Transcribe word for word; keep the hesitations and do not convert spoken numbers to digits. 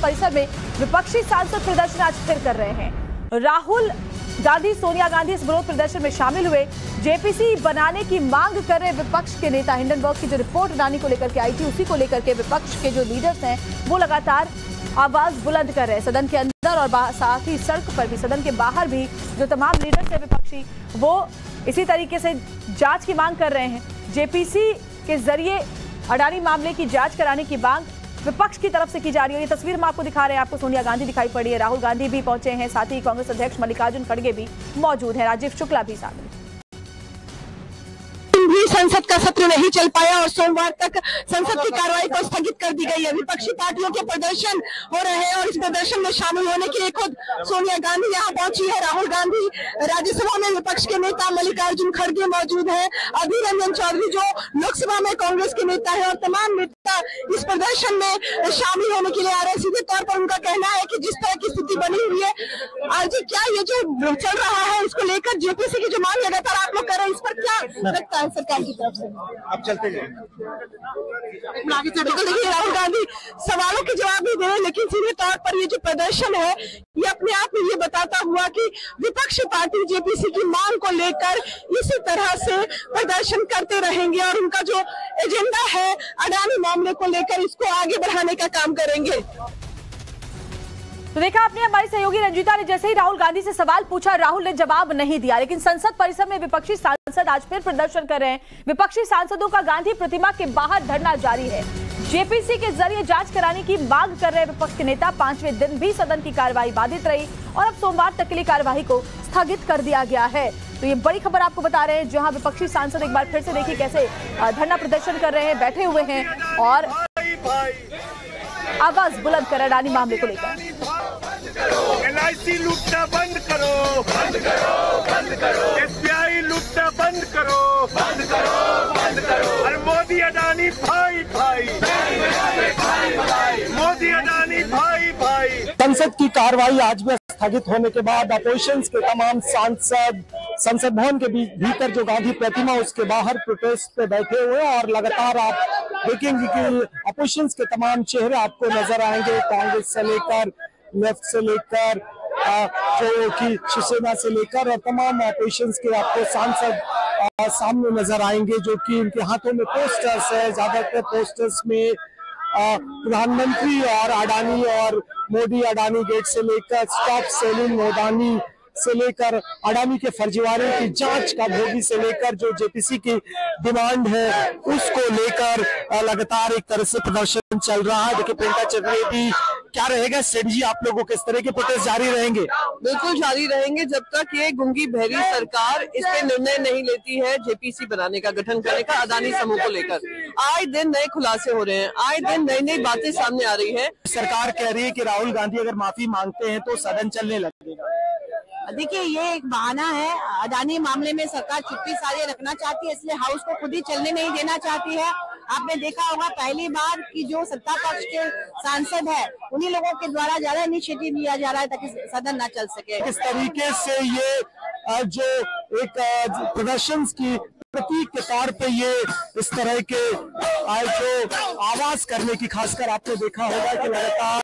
परिसर में विपक्षी सांसद प्रदर्शन आज फिर कर रहे हैं। राहुल गांधी सोनिया गांधी इस विरोध प्रदर्शन में शामिल हुए। जेपीसी बनाने की मांग कर रहे विपक्ष के नेता हिंडनबर्ग की जो रिपोर्ट अडानी को लेकर के आई थी, उसी को लेकर के विपक्ष के जो लीडर्स हैं वो लगातार आवाज बुलंद कर रहे हैं। सदन के अंदर और साथ ही सड़क पर भी, सदन के बाहर भी जो तमाम लीडर्स हैं विपक्षी, वो इसी तरीके से जांच की मांग कर रहे हैं। जेपीसी के जरिए अडानी मामले की जांच कराने की मांग विपक्ष की तरफ से की जा रही है। ये तस्वीर हम आपको दिखा रहे हैं। आपको सोनिया गांधी दिखाई पड़ी है, राहुल गांधी भी पहुंचे हैं, साथ ही कांग्रेस अध्यक्ष मल्लिकार्जुन खड़गे भी मौजूद हैं, राजीव शुक्ला भी शामिल हैं। भी संसद का सत्र नहीं चल पाया और सोमवार तक संसद की कार्रवाई को स्थगित कर दी गई है। विपक्षी पार्टियों के प्रदर्शन हो रहे हैं और इस प्रदर्शन में शामिल होने के लिए खुद सोनिया गांधी यहाँ पहुंची है। राहुल गांधी, राज्यसभा में विपक्ष के नेता मल्लिकार्जुन खड़गे मौजूद हैं, अधीर रंजन चौधरी जो लोकसभा में कांग्रेस के नेता है, और तमाम नेता इस प्रदर्शन में शामिल होने के लिए आ रहे हैं। सीधे तौर पर उनका कहना है कि जिस तरह की स्थिति बनी हुई है आज, क्या ये जो चल रहा है इसको लेकर जेपीसी की जो मांग लगातार आप लोग कर रहे हैं, इस पर क्या लगता है सरकार की तरफ से? अब चलते जाए। देखिए, राहुल गांधी सवालों के जवाब भी दे रहे हैं, लेकिन सीधे तौर पर ये जो प्रदर्शन है ये अपने आप में ये बताता हुआ कि विपक्षी पार्टी जेपीसी की मांग को लेकर इसी तरह से प्रदर्शन करते रहेंगे और उनका जो एजेंडा है अडानी मामले को लेकर इसको आगे बढ़ाने का काम करेंगे। तो देखा आपने, हमारी सहयोगी रंजीता ने जैसे ही राहुल गांधी से सवाल पूछा, राहुल ने जवाब नहीं दिया। लेकिन संसद परिसर में विपक्षी सांसद आज फिर प्रदर्शन कर रहे हैं। विपक्षी सांसदों का गांधी प्रतिमा के बाहर धरना जारी है। जेपीसी के जरिए जांच कराने की मांग कर रहे विपक्ष के नेता। पांचवें दिन भी सदन की कार्रवाई बाधित रही और अब सोमवार तक के लिए कार्यवाही को स्थगित कर दिया गया है। तो ये बड़ी खबर आपको बता रहे हैं, जहां विपक्षी सांसद एक बार फिर से देखिए कैसे धरना प्रदर्शन कर रहे हैं, बैठे हुए हैं और आवाज बुलंद कर अडानी मामले को लेकर। एल आई सी लूटना बंद करो, बंद करो, बंद करो। एस बी आई लूटना बंद करो, बंद करो, बंद करो। और मोदी अडानी भाई भाई, मोदी अडानी भाई भाई। संसद की कार्रवाई आज में स्थगित होने के बाद अपोजिशन के तमाम सांसद संसद भवन के भीतर जो गांधी प्रतिमा उसके बाहर प्रोटेस्ट पे बैठे हुए हैं और लगातार आप देखेंगे कि अपोजिशन के तमाम चेहरे आपको नजर आएंगे, कांग्रेस से लेकर लेफ्ट से लेकर जो कि शिवसेना से लेकर और तमाम अपोजिशन के आपको सांसद आ, सामने नजर आएंगे, जो कि उनके हाथों में पोस्टर्स है। ज्यादातर पोस्टर्स में प्रधानमंत्री और अडानी और मोदी अडानी गेट से लेकर स्टॉप सेलिंग अडानी से लेकर अडानी के फर्जीवाड़े की जांच का भोगी से लेकर जो जेपीसी की डिमांड है उसको लेकर लगातार एक तरह से प्रदर्शन चल रहा है। देखिए प्रियंका चतुर्वेदी, क्या रहेगा स्ट्रेटजी आप लोगों के, इस तरह के प्रोटेस्ट जारी रहेंगे? बिल्कुल जारी रहेंगे जब तक ये गुंगी बहरी सरकार इस पे निर्णय नहीं लेती है जेपीसी बनाने का, गठन करने का अडानी समूह को लेकर। आए दिन नए खुलासे हो रहे हैं, आए दिन नई नई बातें सामने आ रही है। सरकार कह रही है कि राहुल गांधी अगर माफी मांगते हैं तो सदन चलने लगेगा। देखिए ये एक बहाना है। अडानी मामले में सरकार चुप्पी सारी रखना चाहती है, इसलिए हाउस को खुद ही चलने नहीं देना चाहती है। आपने देखा होगा पहली बार कि जो सत्ता पक्ष के सांसद है उन्हीं लोगों के द्वारा ज्यादा इनिशिएटिव लिया जा रहा है ताकि सदन न चल सके। इस तरीके से ये जो एक प्रदर्शन की प्रतीक के तौर पे ये इस तरह के जो आवाज करने की खासकर आपने देखा होगा कि लगातार